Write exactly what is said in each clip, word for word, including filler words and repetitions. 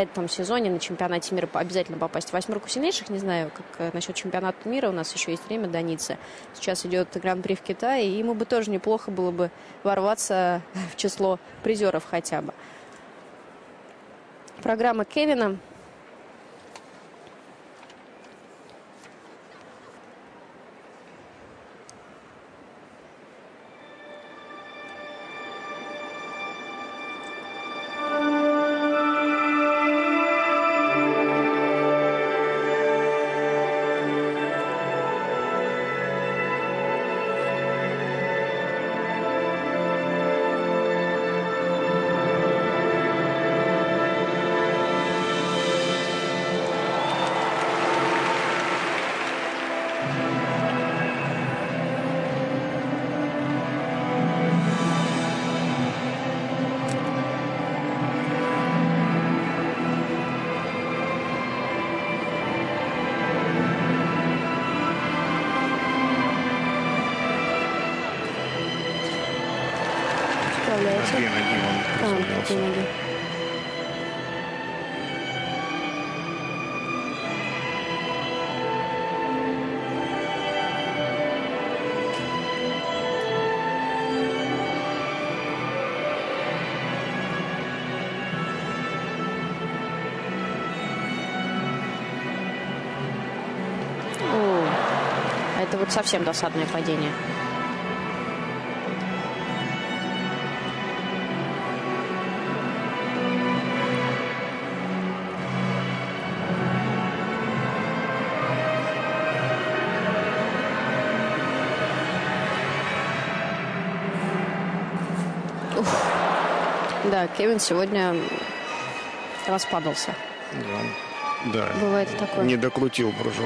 этом сезоне на чемпионате мира обязательно попасть в восьмерку сильнейших. Не знаю, как насчет чемпионата мира. У нас еще есть время до Ниццы. Сейчас идет Гран-при в Китае, и ему бы тоже неплохо было бы ворваться в число призеров хотя бы. Программа Кевина. Две ноги он приземлился. О, это вот совсем досадное падение. Да, Кевин сегодня распадался. Да, да. Бывает такое. Не докрутил прыжок.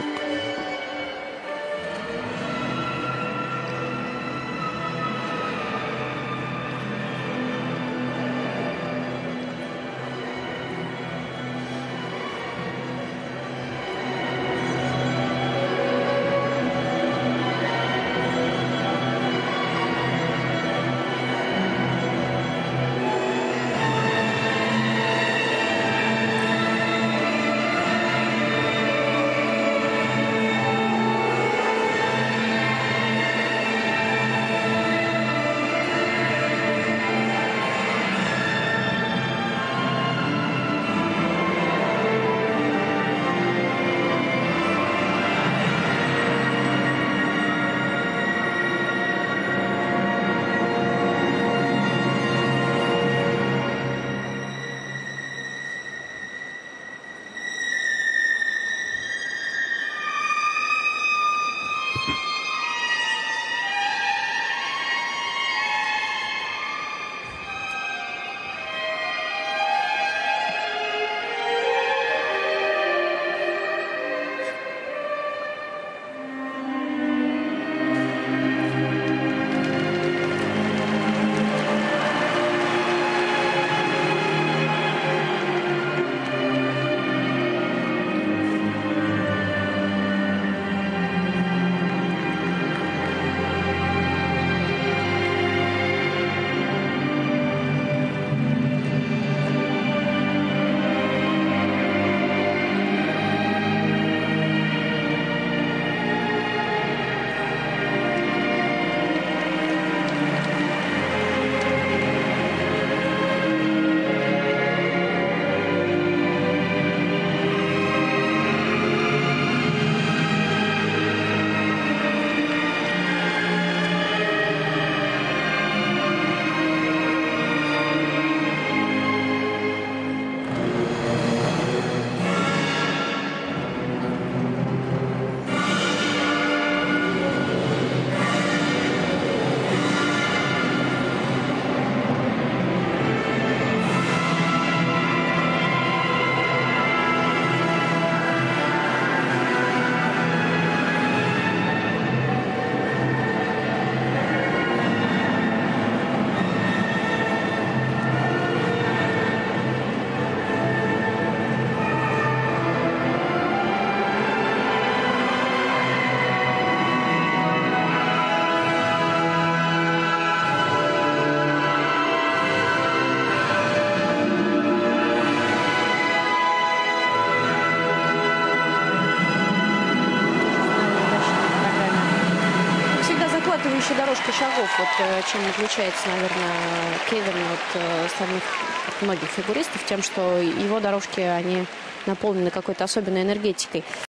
еще дорожка шагов. Вот чем отличается, наверное, Кевин от остальных, от многих фигуристов, тем, что его дорожки, они наполнены какой-то особенной энергетикой.